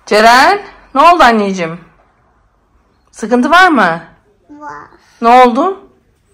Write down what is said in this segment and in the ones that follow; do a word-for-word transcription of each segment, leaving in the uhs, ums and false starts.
Ceren, ne oldu anneciğim? Sıkıntı var mı? Var. Ne oldu?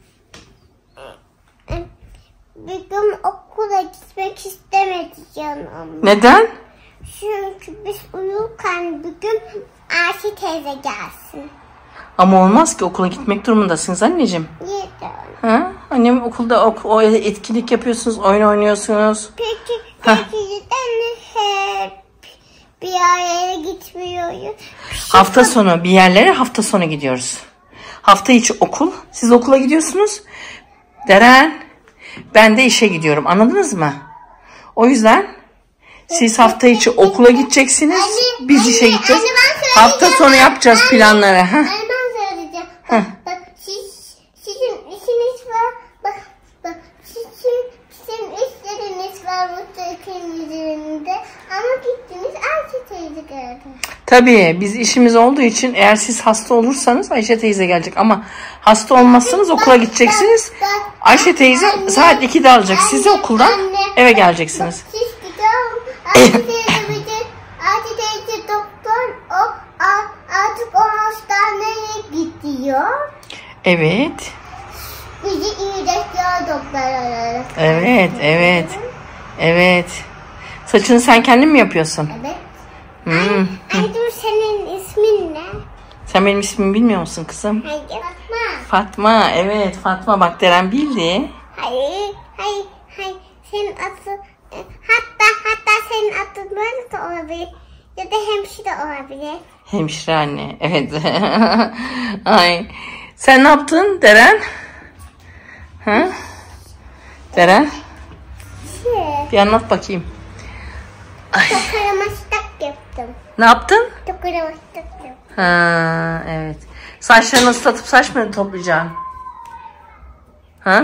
Bir gün okula gitmek istemedi canım. Neden? Çünkü biz uyurken bir gün Ayşe teyze gelsin. Ama olmaz ki, okula gitmek durumundasınız anneciğim. Niye de? Ha? Annem okulda ok o etkinlik yapıyorsunuz, oyun oynuyorsunuz. Peki, peki neden hep bir araya gitmiyoruz? Hafta sonu bir yerlere hafta sonu gidiyoruz. Hafta içi okul. Siz okula gidiyorsunuz. Deren, ben de işe gidiyorum. Anladınız mı? O yüzden siz hafta içi okula gideceksiniz. Anne, Biz işe anne, gideceğiz. anne, ben Hafta sonu söyleyeceğim. yapacağız Anne, planları. Ha? Anne ben söyleyeceğim. Bak, bak siz, sizin işiniz var. Bak, bak sizin, sizin işleriniz var bu ülkemizde. Ama gittiniz Ayşe teyze geldi. Tabii biz işimiz olduğu için eğer siz hasta olursanız Ayşe teyze gelecek. Ama hasta olmazsanız okula gideceksiniz. Ayşe teyze Anne, saat ikide alacak sizi anne, okuldan, anne. eve geleceksiniz. Bak, siz gidiyorum. Ayşe teyze bir de Ayşe teyze doktor. O a- artık o hastaneye gidiyor. Evet. Bizi iyileştiriyor doktorlar. Evet, evet. Evet. Saçını sen kendin mi yapıyorsun? Evet. Hmm. Ay dur, senin ismin ne? Sen benim ismimi bilmiyor musun kızım? Hayır. Fatma. Fatma, evet Fatma, bak Deren bildi. Hayır. Hayır. Hayır. Senin adın hatta hatta senin adın böyle de olabilir. Ya da hemşire olabilir. Hemşire anne, evet. Ay. Sen ne yaptın Deren? Ha? Deren? Şey. Bir anlat bakayım. Tokaramaştak yaptım. Ne yaptın? Tokaramaştak yaptım. Ha, evet. Saçlarını ıslatıp saç mı toplayacaksın? Ha?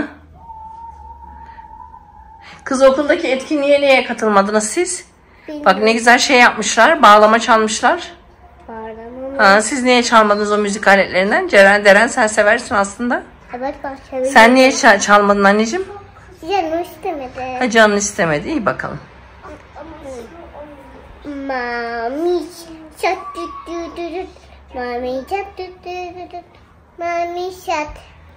Kız okuldaki etkinliğe niye katılmadınız siz? Bak ne güzel şey yapmışlar. Bağlama çalmışlar. Bağlamam. Ha, siz niye çalmadınız o müzik aletlerinden? Ceren, Deren sen seversin aslında. Evet, başlayalım. Sen niye çal- çalmadın anneciğim? Canım istemedi. Ha, canın istemedi. İyi bakalım. Mami şat düt düt düt düt. Mami şat düt düt düt düt. Mami şat.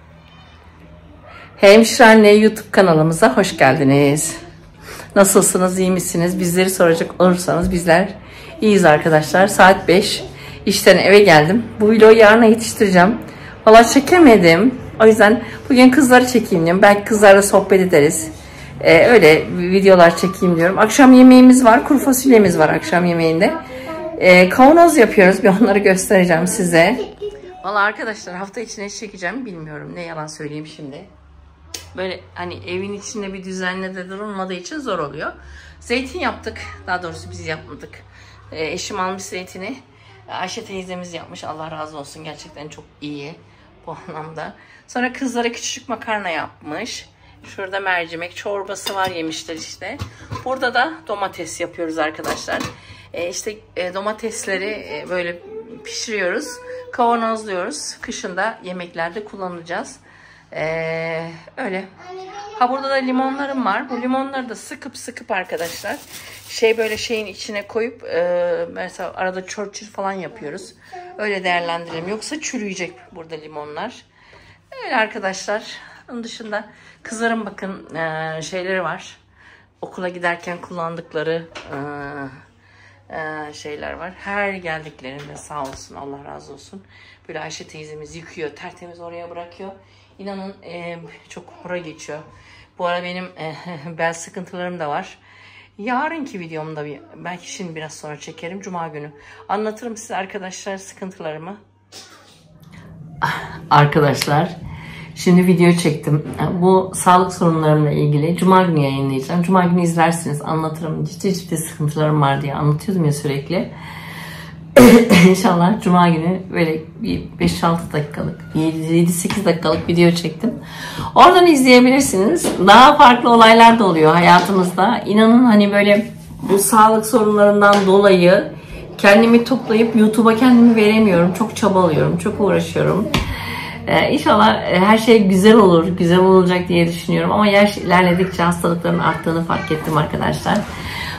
Hemşire Anne YouTube kanalımıza hoş geldiniz. Nasılsınız, iyi misiniz? Bizleri soracak olursanız bizler iyiyiz arkadaşlar. Saat beş. İşten eve geldim. Bu vlogu yarına yetiştireceğim. Valla çekemedim. O yüzden bugün kızları çekeyim diyorum. Belki kızlarla sohbet ederiz. Ee, öyle videolar çekeyim diyorum. Akşam yemeğimiz var. Kuru fasulyemiz var akşam yemeğinde. Ee, kavanoz yapıyoruz. Bir onları göstereceğim size. Valla arkadaşlar hafta içine çekeceğim. Bilmiyorum, ne yalan söyleyeyim şimdi. Böyle hani evin içinde bir düzenle de durulmadığı için zor oluyor. Zeytin yaptık. Daha doğrusu biz yapmadık. Ee, eşim almış zeytini. Ayşe teyzemiz yapmış. Allah razı olsun. Gerçekten çok iyi bu anlamda. Sonra kızlara küçücük makarna yapmış. Şurada mercimek çorbası var, yemişler işte. Burada da domates yapıyoruz arkadaşlar. Ee, işte e, domatesleri e, böyle pişiriyoruz. Kavanozluyoruz. Kışında yemeklerde kullanacağız. Ee, öyle. Ha, burada da limonlarım var. Bu limonları da sıkıp sıkıp arkadaşlar şey böyle şeyin içine koyup e, mesela arada çörçür falan yapıyoruz. Öyle değerlendirelim. Yoksa çürüyecek burada limonlar. Öyle arkadaşlar. Onun dışında kızların bakın e, şeyleri var. Okula giderken kullandıkları e, e, şeyler var. Her geldiklerinde sağ olsun, Allah razı olsun. Böyle Ayşe teyzemiz yıkıyor, tertemiz oraya bırakıyor. İnanın e, çok hora geçiyor. Bu ara benim e, bel sıkıntılarım da var. Yarınki videomda bir, belki şimdi biraz sonra çekerim. Cuma günü anlatırım size arkadaşlar sıkıntılarımı. Arkadaşlar şimdi video çektim. Bu sağlık sorunlarımla ilgili Cuma günü yayınlayacağım. Cuma günü izlersiniz, anlatırım. Ciddi ciddi sıkıntılarım var diye anlatıyordum ya sürekli. İnşallah Cuma günü böyle bir beş altı dakikalık, yedi sekiz dakikalık video çektim. Oradan izleyebilirsiniz. Daha farklı olaylar da oluyor hayatımızda. İnanın hani böyle bu sağlık sorunlarından dolayı kendimi toplayıp YouTube'a kendimi veremiyorum. Çok çabalıyorum, çok uğraşıyorum. Ee, İnşallah her şey güzel olur, güzel olacak diye düşünüyorum. Ama yaş ilerledikçe hastalıkların arttığını fark ettim arkadaşlar.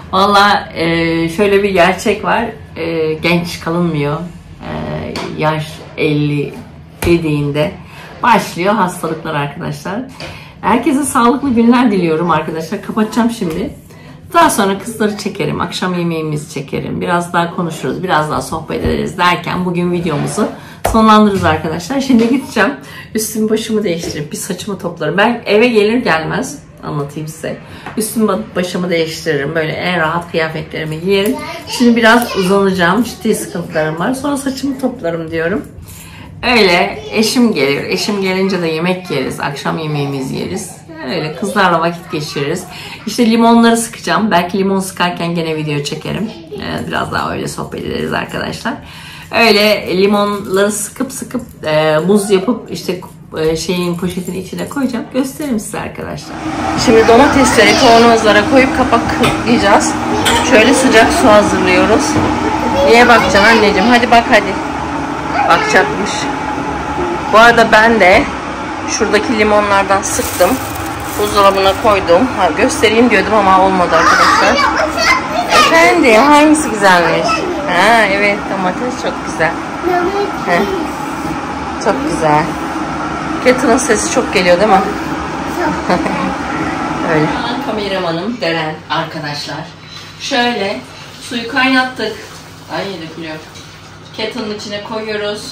Valla e, şöyle bir gerçek var. E, genç kalınmıyor. E, yaş elli dediğinde başlıyor hastalıklar arkadaşlar. Herkese sağlıklı günler diliyorum arkadaşlar. Kapatacağım şimdi. Daha sonra kızları çekerim. Akşam yemeğimizi çekerim. Biraz daha konuşuruz. Biraz daha sohbet ederiz derken bugün videomuzu sonlandırırız arkadaşlar. Şimdi gideceğim. Üstümü başımı değiştirip bir saçımı toplarım. Ben eve gelir gelmez anlatayım size. Üstümü başımı değiştiririm. Böyle en rahat kıyafetlerimi giyerim. Şimdi biraz uzanacağım. Ciddi sıkıntılarım var. Sonra saçımı toplarım diyorum. Öyle eşim gelir. Eşim gelince de yemek yeriz. Akşam yemeğimizi yeriz. Öyle kızlarla vakit geçiririz. İşte limonları sıkacağım. Belki limon sıkarken gene video çekerim. Ee, biraz daha öyle sohbet ederiz arkadaşlar. Öyle limonları sıkıp sıkıp e, buz yapıp işte e, şeyin poşetin içine koyacağım. Gösteririm size arkadaşlar. Şimdi domatesleri kavanozlara koyup kapaklayacağız. Şöyle sıcak su hazırlıyoruz. Niye bakacaksın anneciğim? Hadi bak hadi. Bakacakmış. Bu arada ben de şuradaki limonlardan sıktım. Buzdolabına koydum. Ha, göstereyim diyordum ama olmadı arkadaşlar. Efendim hangisi güzelmiş? Ha evet, domates çok güzel. Heh. Çok güzel. Kettle'ın sesi çok geliyor değil mi? Öyle. Kameramanım Deren arkadaşlar. Şöyle suyu kaynattık. Ay dökülüyor. Kettle'ın içine koyuyoruz.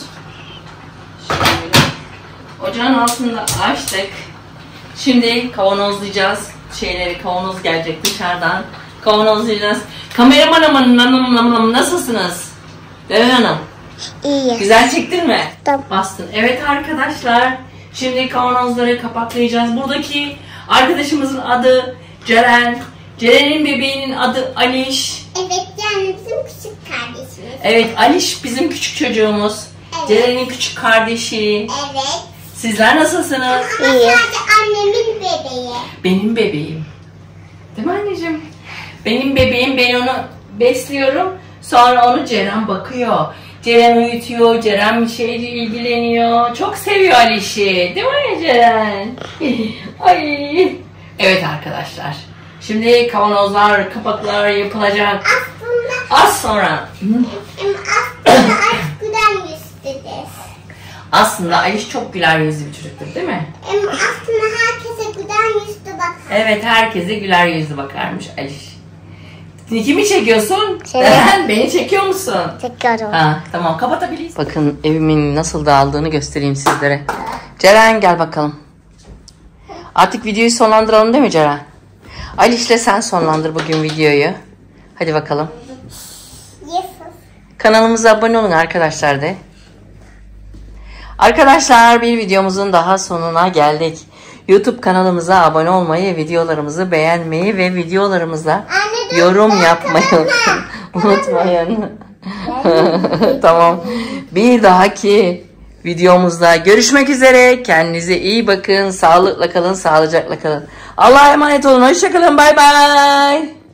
Şöyle. Ocağın altında açtık. Şimdi kavanozlayacağız. Şeyleri, kavanoz gelecek dışarıdan. Kavanozlayacağız. Kameraman hanım nasılsınız? Deren Hanım. İyi. Güzel çektin mi? Tamam. Bastın. Evet arkadaşlar. Şimdi kavanozları kapaklayacağız. Buradaki arkadaşımızın adı Ceren. Ceren'in bebeğinin adı Aliş. Evet, yani bizim küçük kardeşimiz. Evet, Aliş bizim küçük çocuğumuz. Evet. Ceren'in küçük kardeşi. Evet. Sizler nasılsınız? Ama sadece annemin bebeği. Benim bebeğim. Değil mi anneciğim? Benim bebeğim, ben onu besliyorum. Sonra onu Ceren bakıyor. Ceren uyutuyor, Ceren bir şeyle ilgileniyor. Çok seviyor Aliş'i. Değil mi Ceren? Ay. Evet arkadaşlar. Şimdi kavanozlar, kapaklar yapılacak. Aslında az sonra. aslında Aliş güler yüzlüdür. Aslında Aliş çok güler yüzlü bir çocuktur değil mi? Aslında herkese güler yüzlü bakar. Evet, herkese güler yüzlü bakarmış Aliş. Kimi çekiyorsun? Seni. Deren, beni çekiyor musun? Çekiyorum. Ha, tamam, kapatabiliriz. Bakın evimin nasıl dağıldığını göstereyim sizlere. Ceren gel bakalım. Artık videoyu sonlandıralım değil mi Ceren? Aliş'le sen sonlandır bugün videoyu. Hadi bakalım. Yes. Kanalımıza abone olun arkadaşlar de. Arkadaşlar, bir videomuzun daha sonuna geldik. YouTube kanalımıza abone olmayı, videolarımızı beğenmeyi ve videolarımıza Anne, yorum yapmayı unutmayın. Tamam. Bir dahaki videomuzda görüşmek üzere. Kendinize iyi bakın. Sağlıkla kalın, sağlıcakla kalın. Allah'a emanet olun. Hoşça kalın. Bay bay.